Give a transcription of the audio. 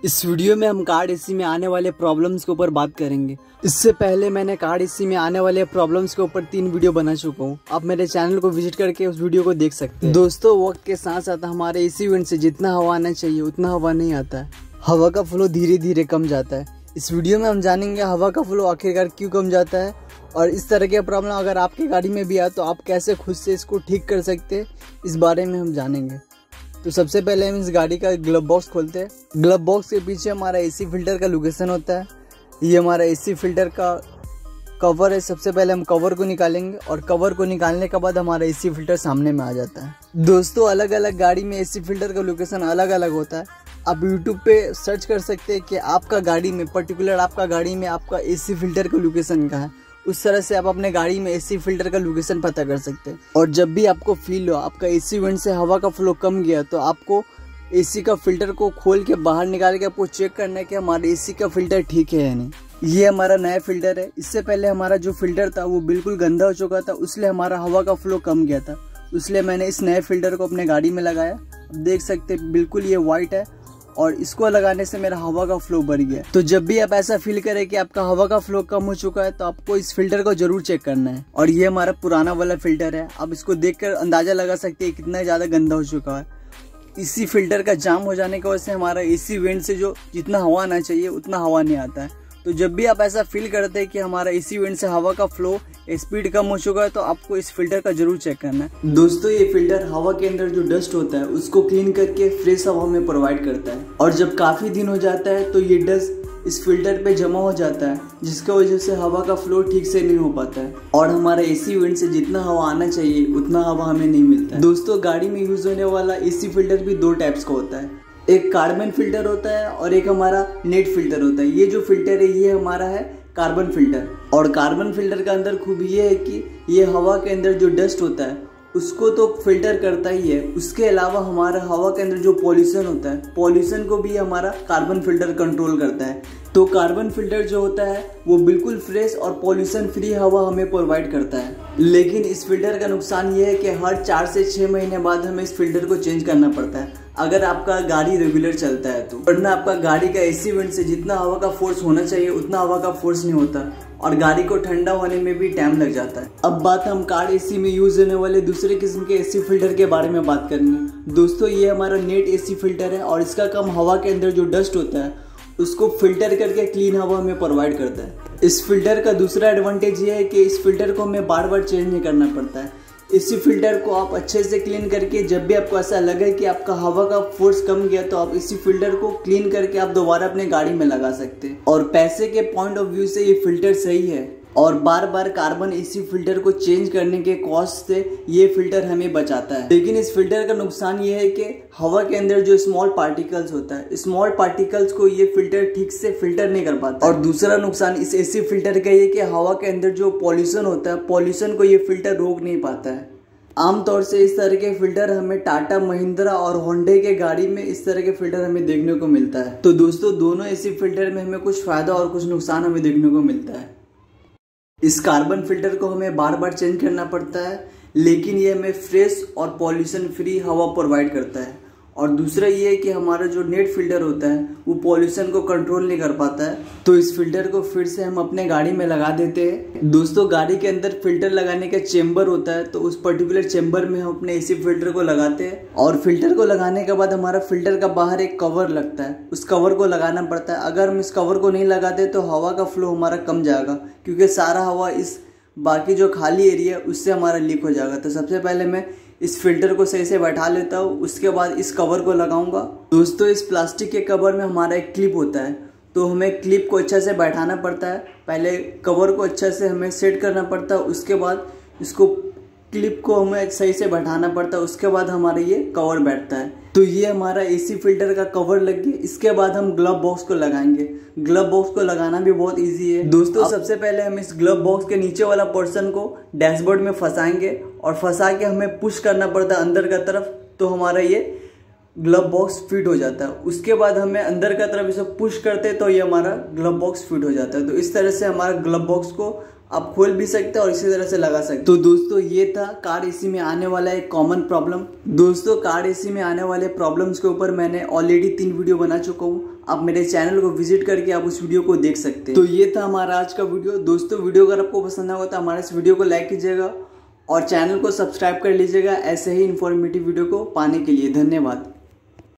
इस वीडियो में हम कार एसी में आने वाले प्रॉब्लम्स के ऊपर बात करेंगे। इससे पहले मैंने कार एसी में आने वाले प्रॉब्लम्स के ऊपर 3 वीडियो बना चुका हूँ। आप मेरे चैनल को विजिट करके उस वीडियो को देख सकते हैं। दोस्तों, वक्त के साथ साथ हमारे एसी यूनिट से जितना हवा आना चाहिए उतना हवा नहीं आता है। हवा का फ्लो धीरे धीरे कम जाता है। इस वीडियो में हम जानेंगे हवा का फ्लो आखिरकार क्यों कम जाता है, और इस तरह के प्रॉब्लम अगर आपकी गाड़ी में भी आए तो आप कैसे खुद से इसको ठीक कर सकते हैं, इस बारे में हम जानेंगे। तो सबसे पहले हम इस गाड़ी का ग्लव बॉक्स खोलते हैं। ग्लव बॉक्स के पीछे हमारा एसी फिल्टर का लोकेशन होता है। ये हमारा एसी फिल्टर का कवर है। सबसे पहले हम कवर को निकालेंगे और कवर को निकालने के बाद हमारा एसी फिल्टर सामने में आ जाता है। दोस्तों, अलग अलग गाड़ी में एसी फिल्टर का लोकेशन अलग अलग होता है। आप यूट्यूब पे सर्च कर सकते हैं कि आपका गाड़ी में पर्टिकुलर आपका गाड़ी में आपका एसी फिल्टर का लोकेशन कहाँ है। उस तरह से आप अपने गाड़ी में एसी फिल्टर का लोकेशन पता कर सकते हैं। और जब भी आपको फील हो आपका एसी वेंट से हवा का फ्लो कम गया, तो आपको एसी का फिल्टर को खोल के बाहर निकाल के आपको चेक करना है कि हमारे एसी का फिल्टर ठीक है या नहीं। ये हमारा नया फिल्टर है। इससे पहले हमारा जो फिल्टर था वो बिल्कुल गंदा हो चुका था, इसलिए हमारा हवा का फ्लो कम गया था। इसलिए मैंने इस नए फिल्टर को अपने गाड़ी में लगाया। आप देख सकते हैं बिल्कुल ये वाइट है और इसको लगाने से मेरा हवा का फ्लो बढ़ गया। तो जब भी आप ऐसा फील करें कि आपका हवा का फ्लो कम हो चुका है, तो आपको इस फिल्टर को जरूर चेक करना है। और ये हमारा पुराना वाला फिल्टर है। आप इसको देखकर अंदाजा लगा सकते हैं कितना ज्यादा गंदा हो चुका है। इसी फिल्टर का जाम हो जाने की वजह से हमारा एसी वेंट से जो जितना हवा आना चाहिए उतना हवा नहीं आता है। तो जब भी आप ऐसा फील करते हैं कि हमारा एसी वेंट से हवा का फ्लो स्पीड कम हो चुका है, तो आपको इस फिल्टर का जरूर चेक करना है। दोस्तों, ये फिल्टर हवा के अंदर जो डस्ट होता है उसको क्लीन करके फ्रेश हवा में प्रोवाइड करता है। और जब काफी दिन हो जाता है तो ये डस्ट इस फिल्टर पे जमा हो जाता है, जिसकी वजह से हवा का फ्लो ठीक से नहीं हो पाता है और हमारा एसी वेंट से जितना हवा आना चाहिए उतना हवा हमें नहीं मिलता है। दोस्तों, गाड़ी में यूज होने वाला एसी फिल्टर भी 2 टाइप्स का होता है। एक कार्बन फिल्टर होता है और एक हमारा नेट फिल्टर होता है। ये जो फिल्टर है ये हमारा है कार्बन फिल्टर। और कार्बन फिल्टर का अंदर खूबी ये है कि ये हवा के अंदर जो डस्ट होता है उसको तो फिल्टर करता ही है, उसके अलावा हमारा हवा के अंदर जो पॉल्यूशन होता है, पॉल्यूशन को भी हमारा कार्बन फिल्टर कंट्रोल करता है। तो कार्बन फिल्टर जो होता है वो बिल्कुल फ्रेश और पॉल्यूशन फ्री हवा हमें प्रोवाइड करता है। लेकिन इस फिल्टर का नुकसान ये है कि हर 4 से 6 महीने बाद हमें इस फिल्टर को चेंज करना पड़ता है, अगर आपका गाड़ी रेगुलर चलता है तो। वरना आपका गाड़ी का एसी वेंट से जितना हवा का फोर्स होना चाहिए उतना हवा का फोर्स नहीं होता और गाड़ी को ठंडा होने में भी टाइम लग जाता है। अब बात हम कार एसी में यूज होने वाले दूसरे किस्म के एसी फिल्टर के बारे में बात करेंगे। दोस्तों, ये हमारा नेट एसी फिल्टर है और इसका काम हवा के अंदर जो डस्ट होता है उसको फिल्टर करके क्लीन हवा हमें प्रोवाइड करता है। इस फिल्टर का दूसरा एडवांटेज ये है कि इस फिल्टर को हमें बार बार चेंज नहीं करना पड़ता है। इसी फिल्टर को आप अच्छे से क्लीन करके जब भी आपको ऐसा लगे कि आपका हवा का फोर्स कम गया, तो आप इसी फिल्टर को क्लीन करके आप दोबारा अपने गाड़ी में लगा सकते हैं। और पैसे के पॉइंट ऑफ व्यू से ये फिल्टर सही है और बार बार कार्बन एसी फिल्टर को चेंज करने के कॉस्ट से ये फिल्टर हमें बचाता है। लेकिन इस फिल्टर का नुकसान ये है कि हवा के अंदर जो स्मॉल पार्टिकल्स होता है, स्मॉल पार्टिकल्स को ये फिल्टर ठीक से फिल्टर नहीं कर पाता। और दूसरा नुकसान इस एसी फिल्टर का ये कि हवा के अंदर जो पॉल्यूशन होता है, पॉल्यूशन को ये फिल्टर रोक नहीं पाता है। आमतौर से इस तरह के फिल्टर हमें टाटा, महिंद्रा और होंडे के गाड़ी में इस तरह के फिल्टर हमें देखने को मिलता है। तो दोस्तों, दोनों एसी फिल्टर में हमें कुछ फायदा और कुछ नुकसान हमें देखने को मिलता है। इस कार्बन फिल्टर को हमें बार बार चेंज करना पड़ता है, लेकिन ये हमें फ्रेश और पॉल्यूशन फ्री हवा प्रोवाइड करता है। और दूसरा ये है कि हमारा जो नेट फिल्टर होता है वो पॉल्यूशन को कंट्रोल नहीं कर पाता है। तो इस फिल्टर को फिर से हम अपने गाड़ी में लगा देते हैं। दोस्तों, गाड़ी के अंदर फिल्टर लगाने का चेम्बर होता है, तो उस पर्टिकुलर चेम्बर में हम अपने एसी फिल्टर को लगाते हैं। और फिल्टर को लगाने के बाद हमारा फिल्टर का बाहर एक कवर लगता है, उस कवर को लगाना पड़ता है। अगर हम इस कवर को नहीं लगाते तो हवा का फ्लो हमारा कम जाएगा, क्योंकि सारा हवा इस बाकी जो खाली एरिया उससे हमारा लीक हो जाएगा। तो सबसे पहले मैं इस फिल्टर को सही से बैठा लेता हूँ, उसके बाद इस कवर को लगाऊंगा। दोस्तों, इस प्लास्टिक के कवर में हमारा एक क्लिप होता है, तो हमें क्लिप को अच्छा से बैठाना पड़ता है। पहले कवर को अच्छा से हमें सेट करना पड़ता है, उसके बाद इसको क्लिप को हमें सही से बैठाना पड़ता है, उसके बाद हमारा ये कवर बैठता है। तो ये हमारा एसी फिल्टर का कवर लग गया। इसके बाद हम ग्लव बॉक्स को लगाएंगे। ग्लव बॉक्स को लगाना भी बहुत इजी है। दोस्तों, सबसे पहले हम इस ग्लव बॉक्स के नीचे वाला पोर्शन को डैशबोर्ड में फंसाएंगे और फंसा के हमें पुश करना पड़ता है अंदर का तरफ, तो हमारा ये ग्लव बॉक्स फिट हो जाता है। उसके बाद हमें अंदर का तरफ इसे पुश करते तो ये हमारा ग्लव बॉक्स फिट हो जाता है। तो इस तरह से हमारा ग्लव बॉक्स को आप खोल भी सकते हैं और इसी तरह से लगा सकते हैं। तो दोस्तों, ये था कार एसी में आने वाला एक कॉमन प्रॉब्लम। दोस्तों, कार एसी में आने वाले प्रॉब्लम्स के ऊपर मैंने ऑलरेडी 3 वीडियो बना चुका हूँ। आप मेरे चैनल को विजिट करके आप उस वीडियो को देख सकते हैं। तो ये था हमारा आज का वीडियो। दोस्तों वीडियो अगर आपको पसंद आएगा तो हमारे इस वीडियो को लाइक कीजिएगा और चैनल को सब्सक्राइब कर लीजिएगा ऐसे ही इन्फॉर्मेटिव वीडियो को पाने के लिए। धन्यवाद।